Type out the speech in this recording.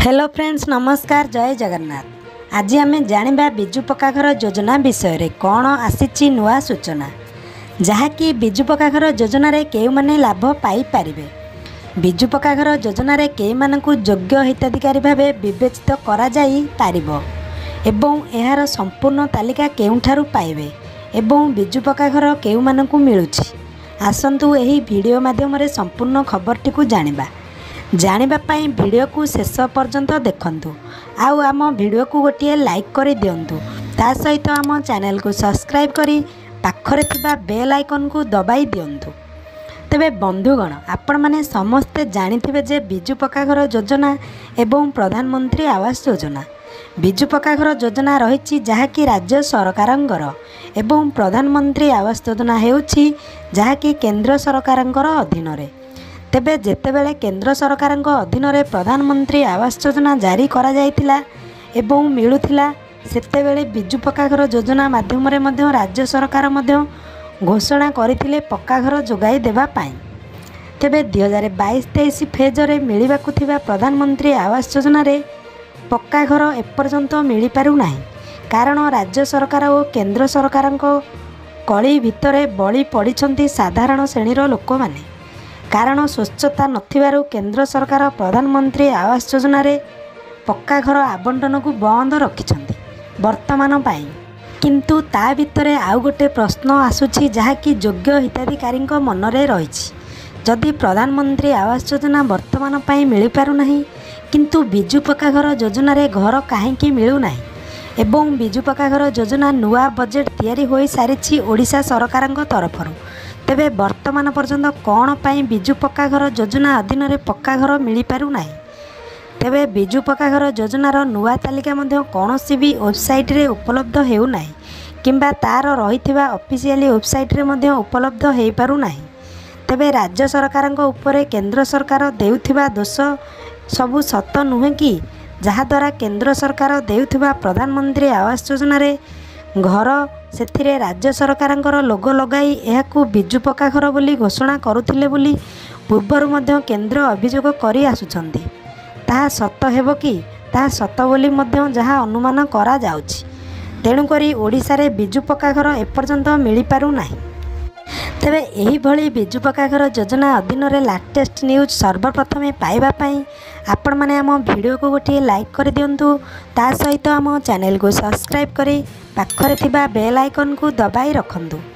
Hello friends, नमस्कार। जय जगन्नाथ। आज आम जानिबा बिजु पक्का घर योजना विषय कौन आसी नुआ सूचना जहाँकि बिजु पक्का घर योजना रे केउ माने लाभ पाई पारिबे। बिजु पक्का घर योजना रे केई मानकु योग्य हिताधिकारी भावे विवेचित करा जाई पारिबो एवं एहार संपूर्ण तालिका केउठारु पाइबे एवं बिजु पक्का घर केउ मानकु मिलुछि। आसंतु एही वीडियो माध्यम रे संपूर्ण खबरटी को जानिबा पाई वीडियो को शेष पर्यंत देखंतु। आउ आम वीडियो को गोटे लाइक कर दिंतु। ता सहित आम चैनल को सब्सक्राइब करी पाखरे थिबा बेल आइकन को दबाई दिंतु। तेबे बंधुगण, आपण माने समस्ते जानिथिबे जे बिजु पक्का घर योजना एवं प्रधानमंत्री आवास योजना। बिजु पक्का घर योजना रही जहाँकि राज्य सरकारंकर एवं प्रधानमंत्री आवास योजना हेउछि जहाँकि केंद्र सरकारंकर अधीन रे। तेबे जेतेबेले केंद्र सरकारंक अधीन रे प्रधानमंत्री आवास योजना जारी करा जायतिला एवं मिलुथिला, सेतेबेले बिजु पक्का घर योजना माध्यम रे मध्य राज्य सरकार मध्य घोषणा करथिले पक्का घर जोगाई देबा पाई। तेबे 2022-23 फेज रे मिलिबाकु थिबा प्रधानमंत्री आवास योजना रे पक्का घर एपर्यंत मिली पारु नाही, कारण राज्य सरकार और केंद्र सरकारंक कली भितरे बळी पड़िछंती साधारण श्रेणीर लोक माने। कारण स्वच्छता नथिबारु केंद्र सरकार प्रधानमंत्री आवास योजना रे पक्का घर आवंटन को बंद रखिछंती वर्तमान पाई। किंतु ता भितरे आउ गोटे प्रश्न आसुछि जहाँकि योग्य हिताधिकारी मनरे रहिछि। जदि प्रधानमंत्री आवास योजना वर्तमान पाई मिली पारु नाही किंतु बिजु पक्का घर योजना रे घर काहेकि मिलु नाही एवं बिजु पक्का घर योजना नुआ बजेट तैयारी होई सारिछि ओडिशा सरकारंक तरफरु। तेबे वर्तमान पर्यंत कौन पाई बिजु पक्का घर योजना अधीन रे पक्का घर मिली पारु नाही। तेबे बिजु पक्का घर योजनार नुआ तालिका मध्य कौनसी भी वेबसाइट रे उपलब्ध हेउ नाही किंबा तार रहिथिबा ऑफिशियली वेबसाइट रे मध्य उपलब्ध हेइ पारु नाही। तेबे राज्य सरकारंक उपरे केंद्र सरकार देउथिबा दोष सबु सत नुहे कि, जहा द्वारा केंद्र सरकार देउथिबा प्रधानमंत्री आवास योजना रे घर सेथिरे राज्य सरकारंकर लोगो लगाई एहाकु बिजु पक्का घर बोली घोषणा करुथिले बोली पूर्वरु मध्य केंद्र अभियोग करि आसुछंती। ताहा सत हेबो कि ताहा सत बोली मध्य जहा अनुमान करा जाउछि। तेणु करी ओडिसा रे बिजु पक्का घर एपर्यंत मिली पारु नाही। तेबे एही भली बिजु पक्का घर योजना अधीन रे लेटेस्ट न्यूज सर्वप्रथमे पाइबा पाई आपण माने आम वीडियो को गोटे लाइक कर दियंतु। ता सहित आम चैनल को सब्सक्राइब करी पाखरे थिबा बेल आइकन को दबाई रखंतु।